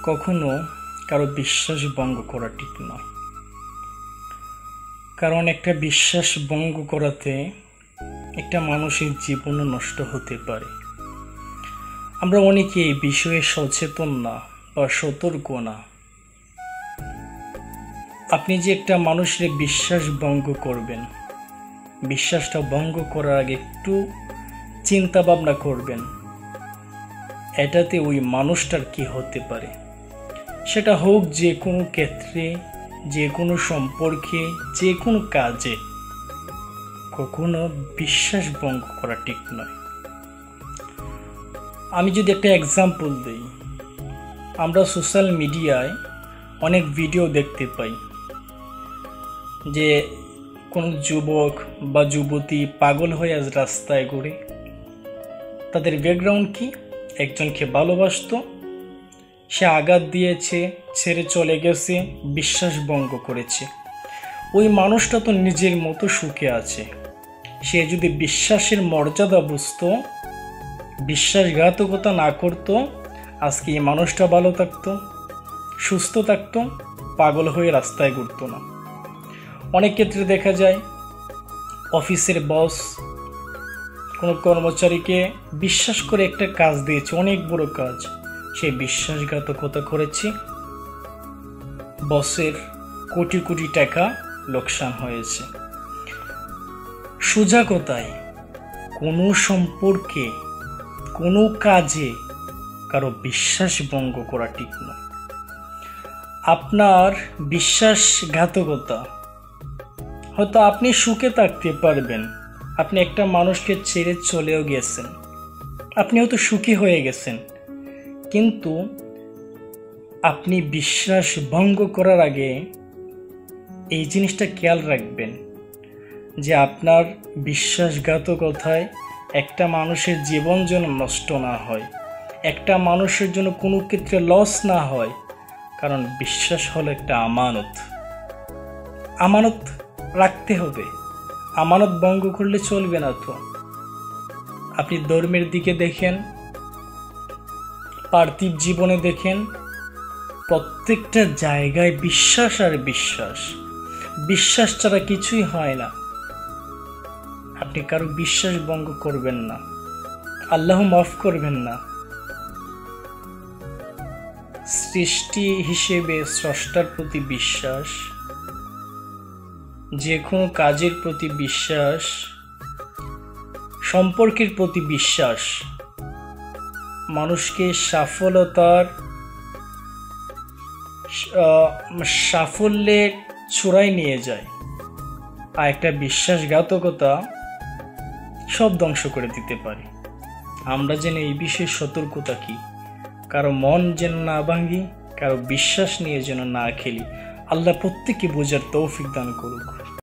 কখনো কারো বিশ্বাস ভঙ্গ করা ঠিক নয়। কারণ একটা বিশ্বাস ভঙ্গ করাতে একটা মানুষের জীবনও নষ্ট হতে পারে। আমরা অনেকে এই বিষয়ে সচেতন না বা সতর্ক না। আপনি যে একটা মানুষের বিশ্বাস ভঙ্গ করবেন, বিশ্বাসটা ভঙ্গ করার আগে একটু চিন্তা ভাবনা করবেন এটাতে ওই মানুষটার কি হতে পারে। সেটা হোক যে কোনো ক্ষেত্রে, যে কোনো সম্পর্কে, যে কোনো কাজে কখনো বিশ্বাস ভঙ্গ করা ঠিক নয়। আমি যদি একটা এক্সাম্পল দিই, আমরা সোশ্যাল মিডিয়ায় অনেক ভিডিও দেখতে পাই যে কোনো যুবক বা যুবতী পাগল হয়ে আজ রাস্তায় ঘুরে। তাদের ব্যাকগ্রাউন্ড কি? একজনকে ভালোবাসতো, সে আঘাত দিয়েছে, ছেড়ে চলে গেছে, বিশ্বাস ভঙ্গ করেছে। ওই মানুষটা তো নিজের মতো সুখে আছে। সে যদি বিশ্বাসের মর্যাদা বুঝতো, বিশ্বাসঘাতকতা না করতো, আজকে এই মানুষটা ভালো থাকতো, সুস্থ থাকতো, পাগল হয়ে রাস্তায় ঘুরতো না। অনেক ক্ষেত্রে দেখা যায় অফিসের বস কোনো কর্মচারীকে বিশ্বাস করে একটা কাজ দিয়েছে, অনেক বড় কাজ, সে বিশ্বাসঘাতকতা করেছে, বসের কোটি কোটি টাকা লোকসান হয়েছে। সোজা কথায় কোনো সম্পর্কে, কোনো কাজে কারো বিশ্বাস ভঙ্গ করা ঠিক নয়। আপনার বিশ্বাসঘাতকতা, হয়তো আপনি সুখে থাকতে পারবেন, আপনি একটা মানুষকে ছেড়ে চলেও গেছেন, আপনি হয়তো সুখী হয়ে গেছেন, কিন্তু আপনি বিশ্বাস ভঙ্গ করার আগে এই জিনিসটা খেয়াল রাখবেন যে আপনার বিশ্বাসঘাতকতায় একটা মানুষের জীবন যেন নষ্ট না হয়, একটা মানুষের জন্য কোনো ক্ষেত্রে লস না হয়। কারণ বিশ্বাস হলো একটা আমানত, আমানত রাখতে হবে, আমানত ভঙ্গ করলে চলবে না। তো আপনি ধর্মের দিকে দেখেন, পার্থিব জীবনে দেখেন, প্রত্যেকটা জায়গায় বিশ্বাস আর বিশ্বাস, বিশ্বাস ছাড়া কিছুই হয় না। আপনি কারো বিশ্বাস ভঙ্গ করবেন না, আল্লাহ মাফ করবেন না। সৃষ্টি হিসেবে স্রষ্টার প্রতি বিশ্বাস, যে কোনো কাজের প্রতি বিশ্বাস, সম্পর্কের প্রতি বিশ্বাস মানুষকে সাফল্যের চূড়ায় নিয়ে যায়, আর একটা বিশ্বাসঘাতকতা সব ধ্বংস করে দিতে পারে। আমরা যেন এই বিষয়ে সতর্ক থাকি, কারো মন যেন না ভাঙি, কারো বিশ্বাস নিয়ে যেন না খেলি। আল্লাহ প্রত্যেককে বোঝার তৌফিক দান করুক।